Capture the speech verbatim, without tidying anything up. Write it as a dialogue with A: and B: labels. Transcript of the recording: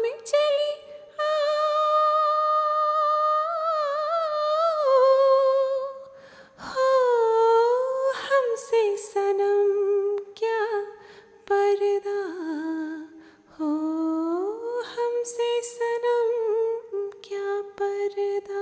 A: में चली हो, हमसे सनम क्या पर्दा हो, हमसे सनम क्या पर्दा।